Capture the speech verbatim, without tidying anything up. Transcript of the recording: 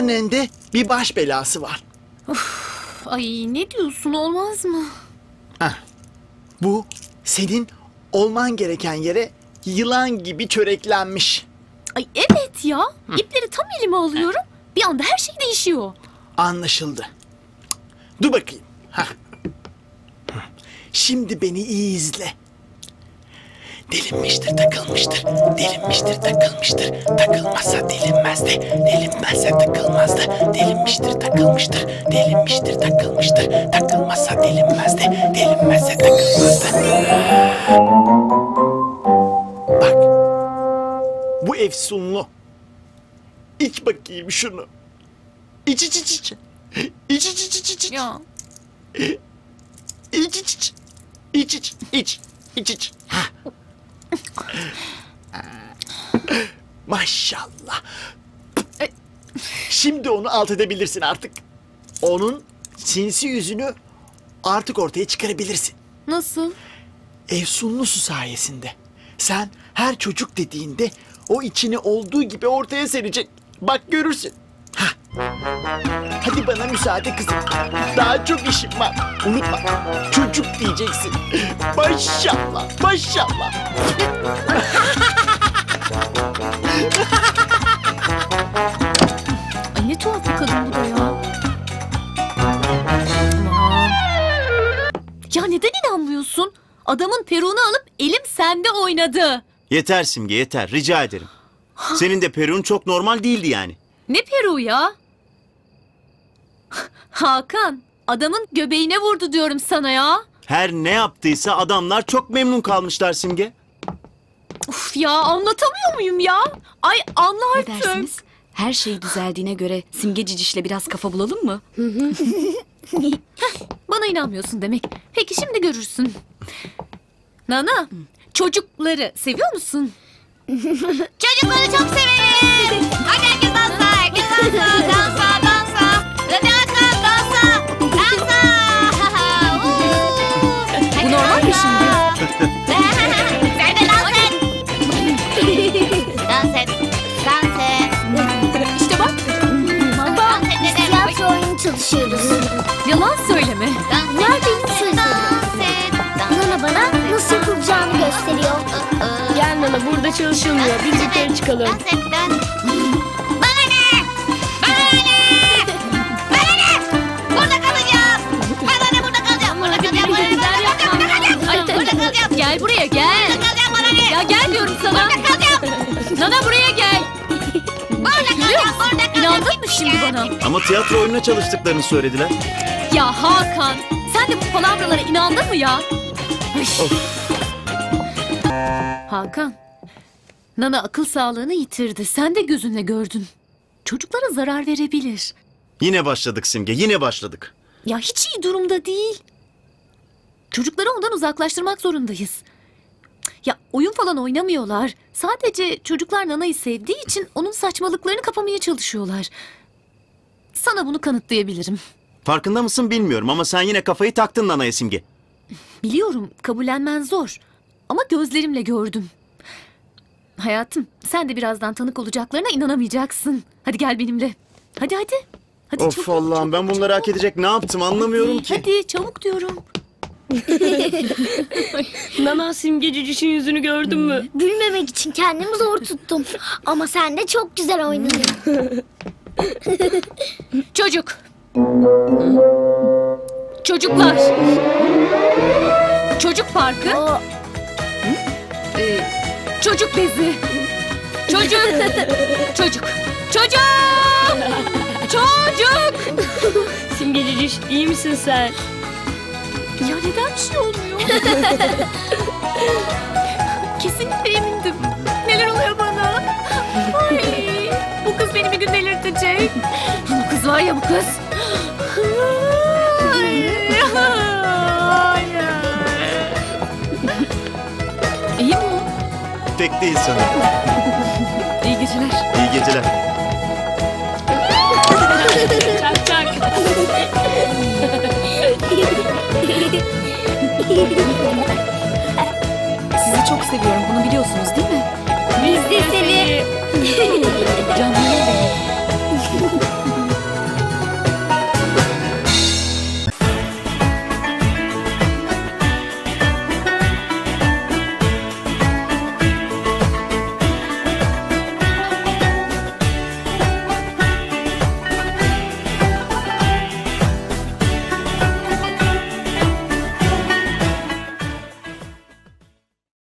Anneannende bir baş belası var. Ay ne diyorsun, olmaz mı? Heh. Bu senin olman gereken yere yılan gibi çöreklenmiş. Ay evet ya. İpleri tam elime alıyorum. Bir anda her şey değişiyor. Anlaşıldı. Dur bakayım. Heh. Şimdi beni iyi izle. Delinmiştir, takılmıştır. Delinmiştir, takılmıştır. Takılmazsa delinmezdi. Delinmezse takılmazdı. Delinmiştir, takılmıştır. Delinmiştir, takılmıştır. Takılmazsa delinmezdi. Delinmezse takılmazdı. Bak. Bu efsunlu. İç bakayım şunu. İç iç iç iç. İç iç iç iç iç. Ya. İç iç iç. İç iç iç. İç iç. Hah. Maşallah. Şimdi onu alt edebilirsin artık. Onun sinsi yüzünü artık ortaya çıkarabilirsin. Nasıl? Efsunlu su sayesinde. Sen her çocuk dediğinde o içini olduğu gibi ortaya serecek. Bak görürsün. Hah. Hadi bana müsaade kızım. Daha çok işim var. Unutma. Çocuk diyeceksin. Maşallah. Maşallah. Ay ne tuhaf bir kadın bu da ya. Aman. Ya neden inanmıyorsun? Adamın peruğunu alıp elim sende oynadı. Yeter Simge, yeter. Rica ederim. Senin de peruğun çok normal değildi yani. Ne peruğu ya? Hakan, adamın göbeğine vurdu diyorum sana ya. Her ne yaptıysa adamlar çok memnun kalmışlar Simge. Uf ya, anlatamıyor muyum ya? Ay anla Ne artık. dersiniz? Her şey düzeldiğine göre Simge Ciciş'le biraz kafa bulalım mı? Bana inanmıyorsun demek. Peki şimdi görürsün. Nana, çocukları seviyor musun? Çocukları çok severim. Hadi herkes dansa, herkes dansa, dansa, dansa. Dansa, dansa, dansa. Bu normal mi şimdi? Sen de dans et. Dans et, dans et. İşte bak. Dans et dedim. Tiyatro oyunu çalışıyoruz. Yalan söyleme. Dans et, Nerede benim sözlerim? dans et, dans et. Nana bana nasıl yapılacağını gösteriyor. Gel Nana, burada çalışılmıyor. Biz yukarı çıkalım. Dans et, dans. Bana ne? Bana ne? Bana ne? Burada kalacağım. Bana ne, burada kalacağım. Burada kalacağım. Burada kalacağım. Burada kalacağım. Ay, Burada kalacağım. gel buraya gel. Burada kalacağım. Bana ne? Ya gel diyorum sana. Burada kalacağım. Nana buraya gel. Burada Görüyor kalacağım. musun? Burada kalacağım. İnandın mı şimdi bana? Ama tiyatro oyununa çalıştıklarını söylediler. Ya Hakan, sen de bu palavralara inandın mı ya? Ay. Hakan, Nana akıl sağlığını yitirdi. Sen de gözünle gördün. Çocuklara zarar verebilir. Yine başladık Simge, yine başladık. Ya hiç iyi durumda değil. Çocukları ondan uzaklaştırmak zorundayız. Ya oyun falan oynamıyorlar. Sadece çocuklar Nana'yı sevdiği için onun saçmalıklarını kapamaya çalışıyorlar. Sana bunu kanıtlayabilirim. Farkında mısın bilmiyorum ama sen yine kafayı taktın Nana'ya Simge. Biliyorum, kabullenmen zor. Ama gözlerimle gördüm. Hayatım, sen de birazdan tanık olacaklarına inanamayacaksın. Hadi gel benimle. Hadi hadi. Hadi Of çabuk, Allah'ım, çabuk, ben bunları çabuk. hak edecek ne yaptım anlamıyorum Hadi, ki. hadi çabuk diyorum. Nana, Simge Ciciş'in yüzünü gördün mü? Gülmemek için kendimi zor tuttum. Ama sen de çok güzel oynadın. Çocuk. Çocuklar. Çocuk parkı. O Ee, çocuk bezi. Çocuk. Çocuk. Çocuk. Çocuk. Simge Ciciş, iyi misin sen? Ya neden bir şey olmuyor? Kesinlikle emindim. Neler oluyor bana? Ay, bu kız beni bir gün delirtecek. Bu kız var ya bu kız. Ay, hayır. İyi mi o? Pek değil sanırım. İyi geceler. İyi geceler. Çak çak. Sizi çok seviyorum, bunu biliyorsunuz değil mi?